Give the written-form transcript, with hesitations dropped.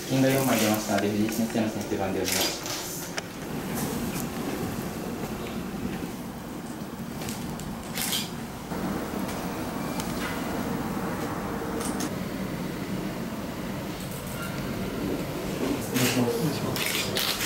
金が4枚出ましたので、藤井先生の先手番でお願いします。 お願いします。